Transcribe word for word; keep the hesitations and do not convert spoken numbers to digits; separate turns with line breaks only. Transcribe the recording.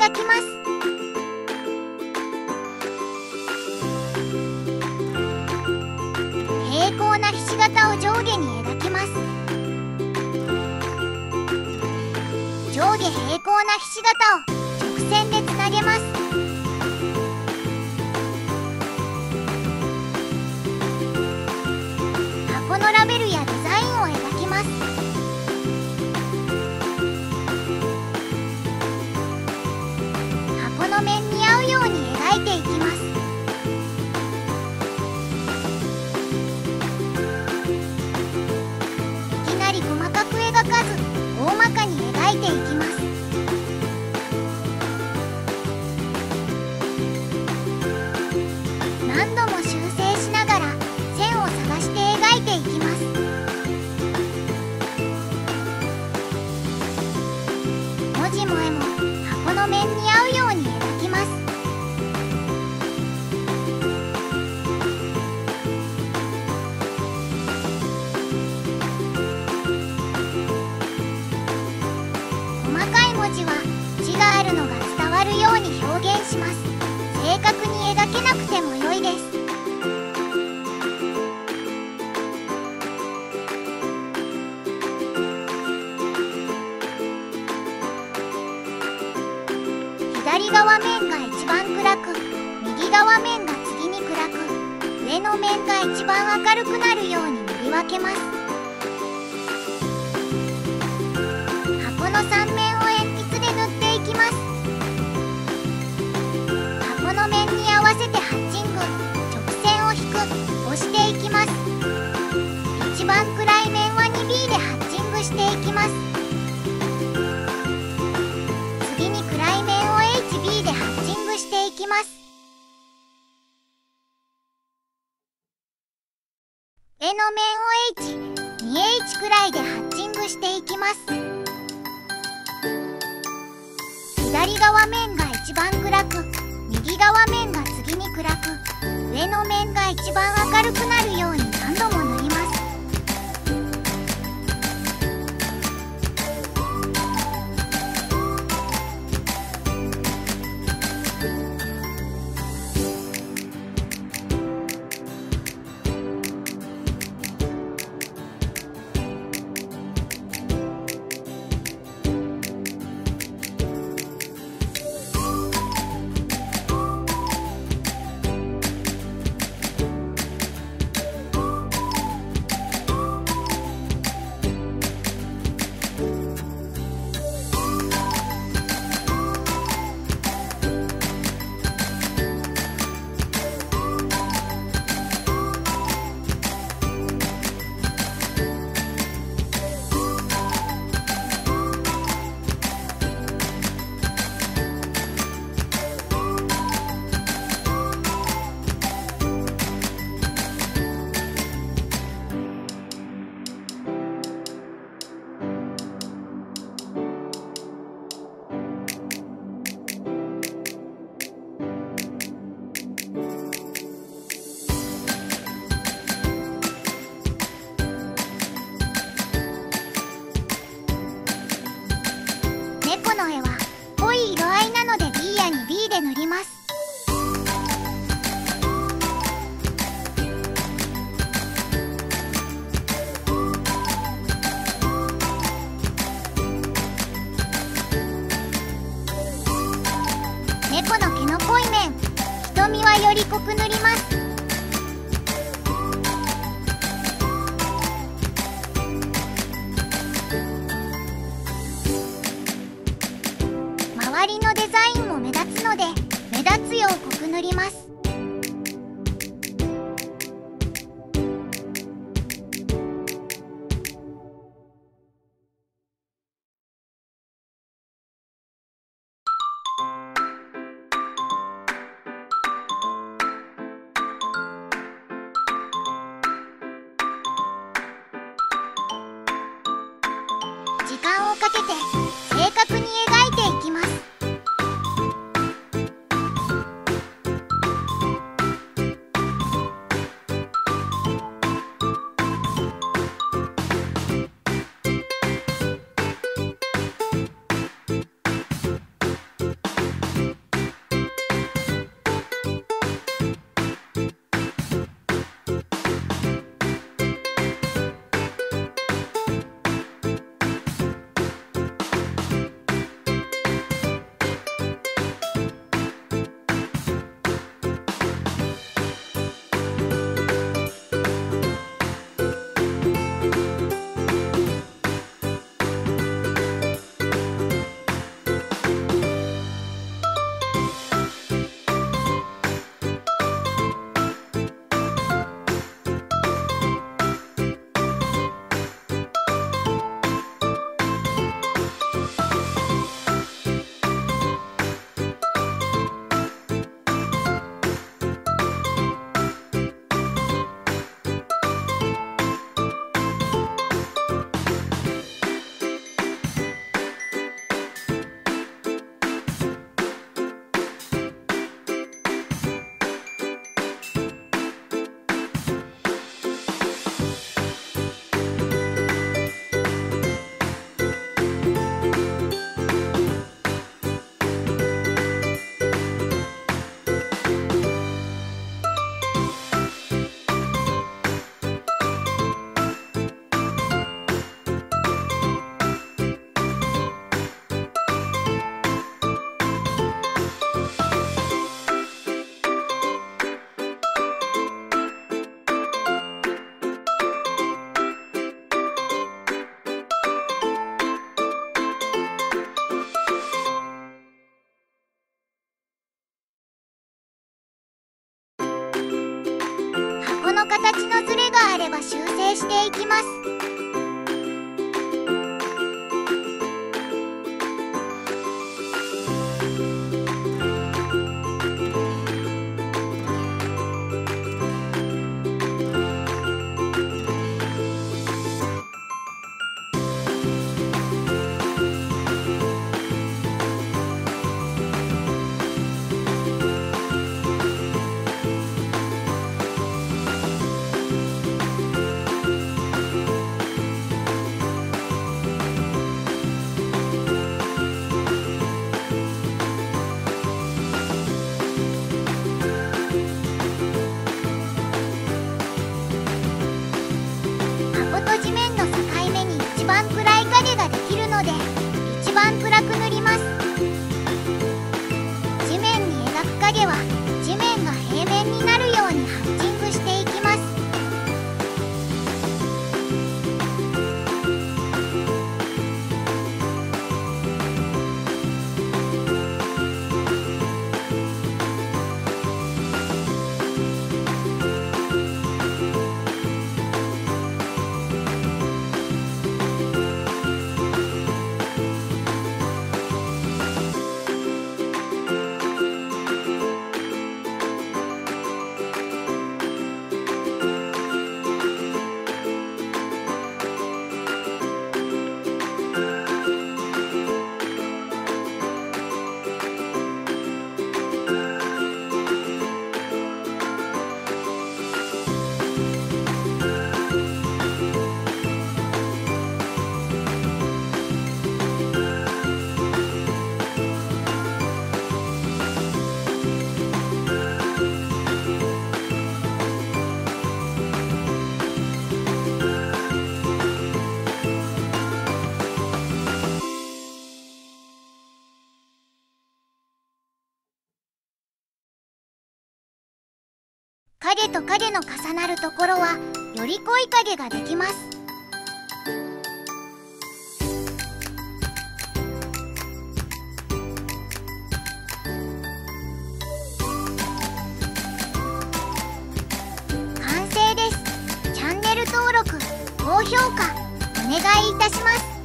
描きます。平行なひし形を上下に描きます。上下平行なひし形を直線でつなげます。箱のラベルやデザインを描きます。箱の面に合うように描いていきます。いきなり細かく描かず、大まかに描いていきます。何度も修正しながら線を探して描いていきます。文字も絵も箱の面に合うように描きます。細かい文字は字があるのが伝わるように表現します。正確に描けなくても良いです。左側面が一番暗く、右側面が次に暗く、上の面が一番明るくなるように塗り分けます。箱のさん面を鉛筆で塗っていきます。箱の面に合わせてハッチング、直線を引く、押していきます。一番暗い面は ツービー でハッチングしていきます。次に暗い面を エイチビー でハッチングしていきます。絵の面を エイチ、にエイチ くらいでハッチングしていきます。左側面が一番暗く、右側面が次に暗く、上の面が一番明るくなるように何度も塗ります。猫の絵は濃い色合いなので ビー や ツービー で塗ります。猫の毛の濃い面、瞳はより濃く塗ります。周りのデザインも目立つので、目立つよう濃く塗ります。時間をかけて正確に描いていきます。 形のズレがあれば修正していきます。地面の境目に一番暗い影ができるので一番暗く塗ります。地面に描く影は地面が平面になるようにハッチングしていきます。影と影の重なるところはより濃い影ができます。完成です。チャンネル登録、高評価お願いいたします。